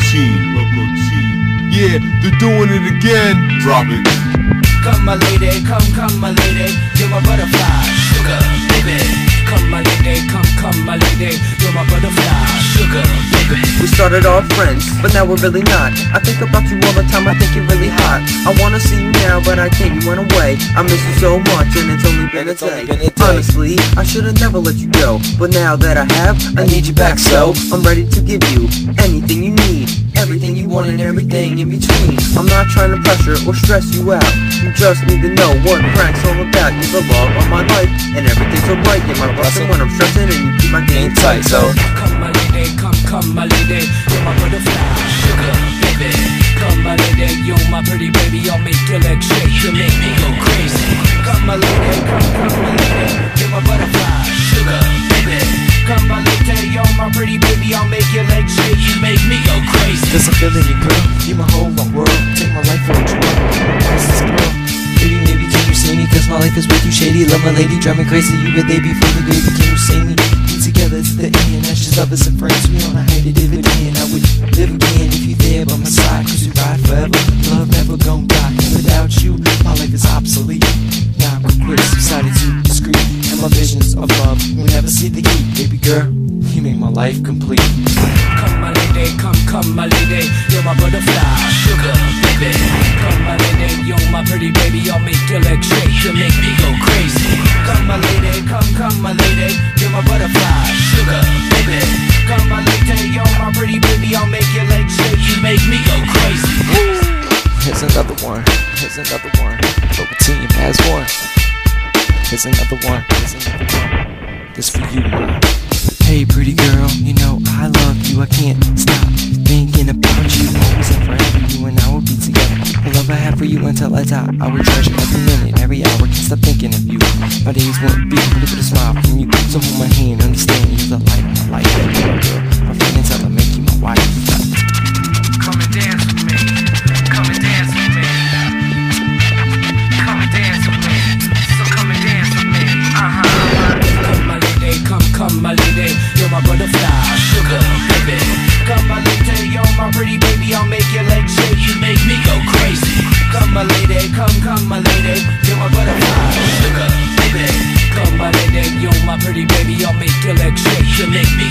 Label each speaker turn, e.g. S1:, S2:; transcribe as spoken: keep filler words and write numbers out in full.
S1: team, local team. Yeah, they're doing it again. Drop it.
S2: Come my lady, come, come my lady, you're my butterfly, sugar, baby. Come my lady, come, come my lady, you're my butterfly, sugar, baby.
S3: We started off friends, but now we're really not. I think about you all the time, I think you're really hot. I wanna see you now, but I can't, you went away. I miss you so much, and it's only been a day. Honestly, I should've never let you go, but now that I have, I need you back, so I'm ready to give you anything you need, everything you want and everything in between. I'm not trying to pressure or stress you out. You just need to know what Frank's all about. You're the love of my life, and everything's so bright. You're my blessing when I'm stressing, and you keep my game tight. So
S2: come my lady, come, come my lady, you're my butterfly, sugar, baby. Come my lady, you're my pretty baby, I'll make your legs shake, you make me go crazy. Come my lady, come, come my lady, you're my butterfly, sugar, baby. Come my lady, you're my pretty baby, I'll make your legs shake, you make me go crazy.
S4: Cause I'm feeling you, girl, you're my whole wide world. Take my life for what you want, what's this girl? Baby, maybe can you see me, cause my life is way too shady. Love my lady, drive me crazy, you would they be for the gravy. Can you see me? Be together to the end, that's just lovers and friends. We on a high to live again, I would live again if you there by my side. Cause we ride forever, love never gon' die. Without you, my life is obsolete. Now I'm quit, decided to discreet. And my visions of love will never see the heat. Baby girl, you make my life complete.
S2: Come my lady, come, come my lady, you're my butterfly, sugar, baby. Come my lady, you're my pretty baby, I'll make your legs shake, you make me go crazy. Come my lady, come, come my lady, you're my butterfly, sugar, baby. Come my lady, you're my pretty baby, I'll make your legs shake, you make me go crazy.
S4: Here's another one, here's another one, local team has one. Here's another one, here's another one, this for you, man. Hey pretty girl, you know I love you, I can't stop thinking about you. Always and forever, you and I will be together. The love I have for you until I die, I will treasure every minute, every hour, can't stop thinking of you. My days won't be complete with a smile from you. So hold my hand, understand you're the light of my life. Girl, my friend until I make you my wife.
S2: Come and dance with me, come and dance with me. Come and dance with me, so come and dance with me. Uh-huh. Come my lady, come, come my lady, you're my butterfly, sugar, baby. Come my lady, you're my pretty baby, I'll make your legs shake, you make me go crazy. Come my lady, come, come my lady, you're my butterfly, sugar, baby. Come my lady, you're my pretty baby, I'll make your legs shake, you make me